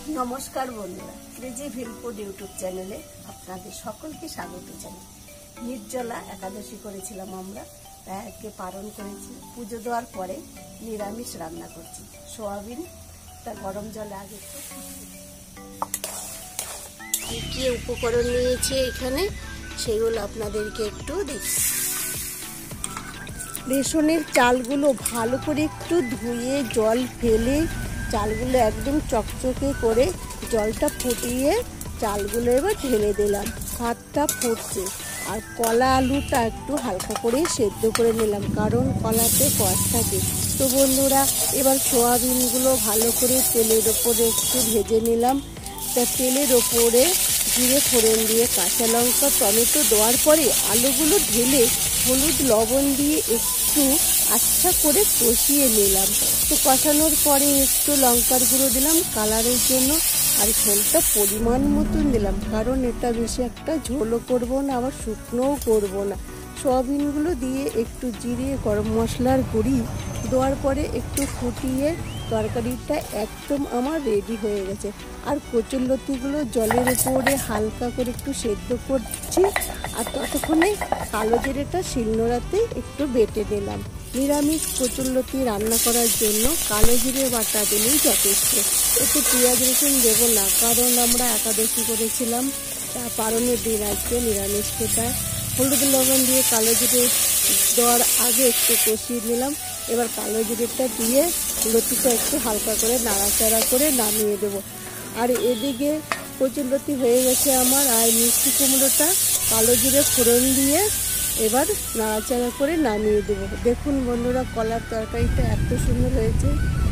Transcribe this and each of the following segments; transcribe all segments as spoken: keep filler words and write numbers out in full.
নমস্কার বন্ধুরা, crazy ভিলফুড YouTube চ্যানেলে আপনাদের সকলকে স্বাগত জানাই। নির্জলা একাদশী করেছিলাম আমরা, তাই আজকে পালন করেছি। পুজো দেওয়ার পরে নিরামিষ রান্না করছি। সোয়াবিন তা গরম জলে আগে কি কি উপকরণ নিয়েছি এখানে সেগুলো আপনাদেরকে একটু দেখি। রেশনের চালগুলো ভালো করে একটু ধুয়ে জল ফেলে চালগুলো একদম চকচকে করে জলটা ফুটিয়ে চালগুলো এবার ঢেলে দিলাম। ভাতটা ফুটছে আর কলা আলুটা একটু হালকা করে সেদ্ধ করে নিলাম, কারণ কলাতে কষ থাকে। তো বন্ধুরা, এবার সোয়াবিনগুলো ভালো করে তেলের ওপরে একটু ভেজে নিলাম। তা তেলের ওপরে জিরে ফোড়ন দিয়ে কাঁচা লঙ্কা টমেটো দেওয়ার পরে আলুগুলো ঢেলে হলুদ লবণ দিয়ে একটু আচ্ছা করে কষিয়ে নিলাম। তো কষানোর পরে একটু লঙ্কার গুঁড়ো দিলাম কালারের জন্য, আর ঝোলটা পরিমাণ মতন দিলাম, কারণ এটা বেশি একটা ঝোলও করবো না আবার শুকনোও করবো না। সোয়াবিনগুলো দিয়ে একটু জিরে গরম মশলার গুঁড়ি দেওয়ার পরে একটু ফুটিয়ে তরকারিটা একদম আমার রেডি হয়ে গেছে। আর কচুরলতিগুলো জলের উপরে হালকা করে একটু সেদ্ধ করছি, আর ততক্ষণে কালো জিরেটা শিলনোড়াতে একটু বেটে দিলাম। নিরামিষ কচুরলতি রান্না করার জন্য কালো জিরে বাটা দিলেই যথেষ্ট। এতে পেঁয়াজ রসুন দেবো না, কারণ আমরা একাদশী করেছিলাম, তা পালনের দিন আজকে নিরামিষ খেতে। হলুদ লবণ দিয়ে কালো জিরে দেওয়ার আগে একটু কষিয়ে নিলাম। এবার কালো জিরেটা দিয়ে লতিটা একটু হালকা করে নাড়াচাড়া করে নামিয়ে দেবো। আর এদিকে কচুরলতি হয়ে গেছে আমার, আর মিষ্টি কুমড়োটা কালো জিরে ফোড়ন দিয়ে এবার নাড়াচাড়া করে নামিয়ে দেবো। দেখুন বন্ধুরা, কলার তরকারিটা এত সুন্দর হয়েছে।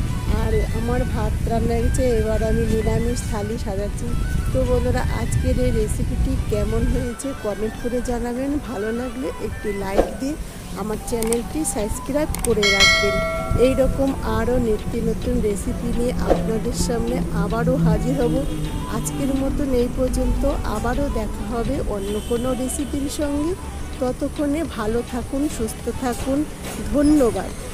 আর আমার ভাত রান্না গেছে, এবার আমি নিরামিষ থালি সাজাচ্ছি। তো বন্ধুরা, আজকের এই রেসিপিটি কেমন হয়েছে কমেন্ট করে জানাবেন। ভালো লাগলে একটি লাইক দিয়ে আমার চ্যানেলটি সাবস্ক্রাইব করে রাখবেন। এই রকম আরও নিত্য নতুন রেসিপি নিয়ে আপনাদের সামনে আবারও হাজির হব। আজকের মতন এই পর্যন্ত, আবারও দেখা হবে অন্য কোনো রেসিপির সঙ্গে। ততক্ষণে ভালো থাকুন, সুস্থ থাকুন। ধন্যবাদ।